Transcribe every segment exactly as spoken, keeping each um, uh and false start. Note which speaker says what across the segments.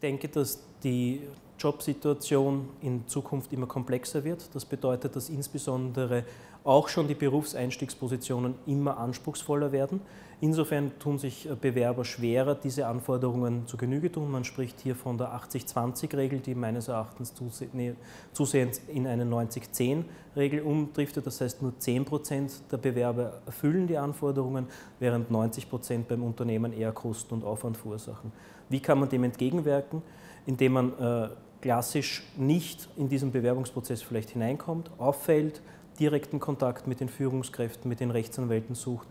Speaker 1: denke, dass die Jobsituation in Zukunft immer komplexer wird. Das bedeutet, dass insbesondere auch schon die Berufseinstiegspositionen immer anspruchsvoller werden. Insofern tun sich Bewerber schwerer, diese Anforderungen zu Genüge tun. Man spricht hier von der achtzig zwanzig Regel, die meines Erachtens zusehends in eine neunzig zehn Regel umdriftet. Das heißt, nur zehn Prozent der Bewerber erfüllen die Anforderungen, während neunzig Prozent beim Unternehmen eher Kosten und Aufwand verursachen. Wie kann man dem entgegenwirken? Indem man äh, klassisch nicht in diesen Bewerbungsprozess vielleicht hineinkommt, auffällt, direkten Kontakt mit den Führungskräften, mit den Rechtsanwälten sucht,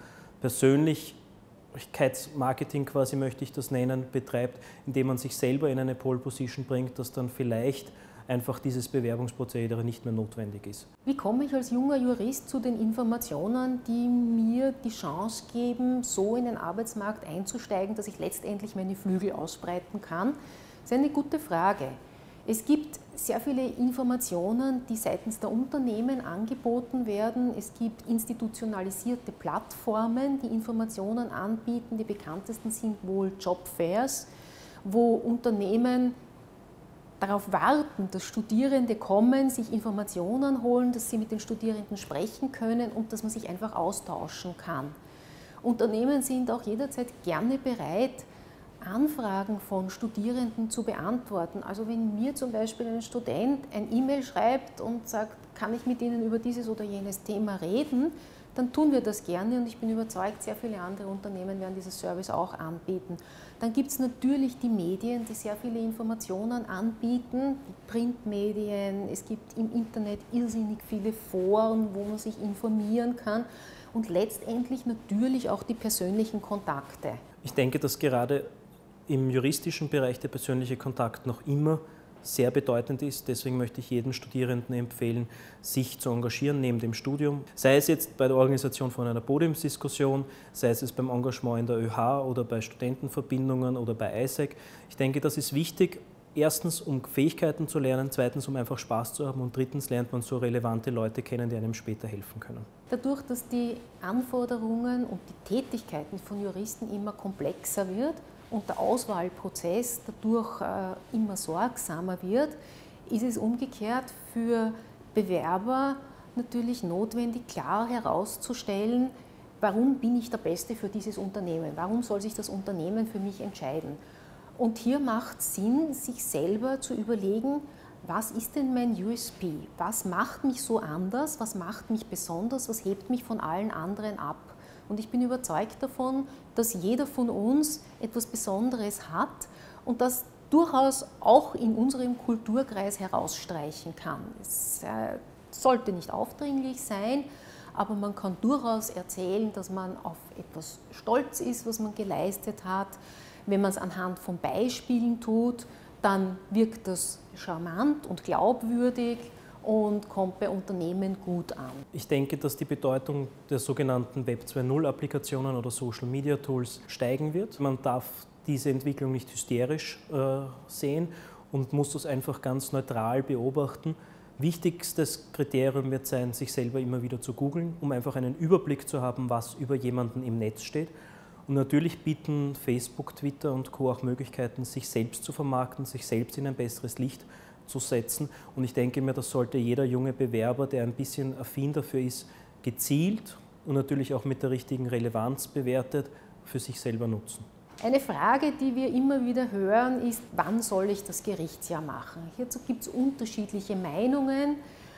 Speaker 1: Persönlichkeitsmarketing quasi möchte ich das nennen, betreibt, indem man sich selber in eine Pole Position bringt, dass dann vielleicht einfach dieses Bewerbungsprozedere nicht mehr notwendig ist.
Speaker 2: Wie komme ich als junger Jurist zu den Informationen, die mir die Chance geben, so in den Arbeitsmarkt einzusteigen, dass ich letztendlich meine Flügel ausbreiten kann? Das ist eine gute Frage. Es gibt sehr viele Informationen, die seitens der Unternehmen angeboten werden. Es gibt institutionalisierte Plattformen, die Informationen anbieten. Die bekanntesten sind wohl Jobfairs, wo Unternehmen darauf warten, dass Studierende kommen, sich Informationen holen, dass sie mit den Studierenden sprechen können und dass man sich einfach austauschen kann. Unternehmen sind auch jederzeit gerne bereit, Anfragen von Studierenden zu beantworten. Also wenn mir zum Beispiel ein Student ein E-Mail schreibt und sagt, kann ich mit Ihnen über dieses oder jenes Thema reden, dann tun wir das gerne und ich bin überzeugt, sehr viele andere Unternehmen werden dieses Service auch anbieten. Dann gibt es natürlich die Medien, die sehr viele Informationen anbieten, die Printmedien, es gibt im Internet irrsinnig viele Foren, wo man sich informieren kann und letztendlich natürlich auch die persönlichen Kontakte.
Speaker 1: Ich denke, dass gerade im juristischen Bereich der persönliche Kontakt noch immer sehr bedeutend ist. Deswegen möchte ich jedem Studierenden empfehlen, sich zu engagieren neben dem Studium. Sei es jetzt bei der Organisation von einer Podiumsdiskussion, sei es beim Engagement in der ÖH oder bei Studentenverbindungen oder bei I S E C. Ich denke, das ist wichtig. Erstens, um Fähigkeiten zu lernen, zweitens, um einfach Spaß zu haben und drittens lernt man so relevante Leute kennen, die einem später helfen können.
Speaker 2: Dadurch, dass die Anforderungen und die Tätigkeiten von Juristen immer komplexer wird und der Auswahlprozess dadurch äh, immer sorgsamer wird, ist es umgekehrt für Bewerber natürlich notwendig, klar herauszustellen, warum bin ich der Beste für dieses Unternehmen, warum soll sich das Unternehmen für mich entscheiden. Und hier macht es Sinn, sich selber zu überlegen, was ist denn mein U S P? Was macht mich so anders? Was macht mich besonders? Was hebt mich von allen anderen ab? Und ich bin überzeugt davon, dass jeder von uns etwas Besonderes hat und das durchaus auch in unserem Kulturkreis herausstreichen kann. Es äh, sollte nicht aufdringlich sein, aber man kann durchaus erzählen, dass man auf etwas stolz ist, was man geleistet hat. Wenn man es anhand von Beispielen tut, dann wirkt das charmant und glaubwürdig und kommt bei Unternehmen gut an.
Speaker 1: Ich denke, dass die Bedeutung der sogenannten Web zwei Punkt null Applikationen oder Social Media Tools steigen wird. Man darf diese Entwicklung nicht hysterisch äh, sehen und muss das einfach ganz neutral beobachten. Wichtigstes Kriterium wird sein, sich selber immer wieder zu googeln, um einfach einen Überblick zu haben, was über jemanden im Netz steht. Und natürlich bieten Facebook, Twitter und Co. auch Möglichkeiten, sich selbst zu vermarkten, sich selbst in ein besseres Licht zu setzen. Und ich denke mir, das sollte jeder junge Bewerber, der ein bisschen affin dafür ist, gezielt und natürlich auch mit der richtigen Relevanz bewertet, für sich selber nutzen.
Speaker 2: Eine Frage, die wir immer wieder hören, ist, wann soll ich das Gerichtsjahr machen? Hierzu gibt es unterschiedliche Meinungen.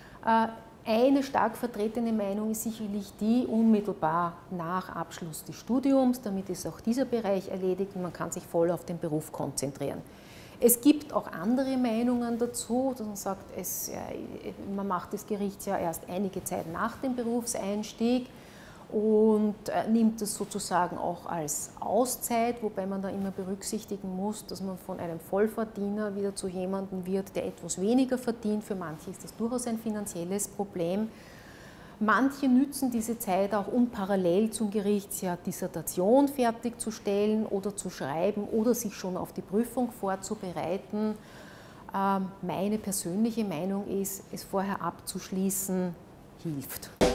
Speaker 2: Eine stark vertretene Meinung ist sicherlich die, unmittelbar nach Abschluss des Studiums, damit ist auch dieser Bereich erledigt und man kann sich voll auf den Beruf konzentrieren. Es gibt auch andere Meinungen dazu, dass man sagt, es, man macht das Gerichtsjahr erst einige Zeit nach dem Berufseinstieg und nimmt es sozusagen auch als Auszeit, wobei man da immer berücksichtigen muss, dass man von einem Vollverdiener wieder zu jemandem wird, der etwas weniger verdient. Für manche ist das durchaus ein finanzielles Problem. Manche nützen diese Zeit auch, um parallel zum Gerichtsjahr Dissertation fertigzustellen oder zu schreiben oder sich schon auf die Prüfung vorzubereiten. Meine persönliche Meinung ist, es vorher abzuschließen, hilft.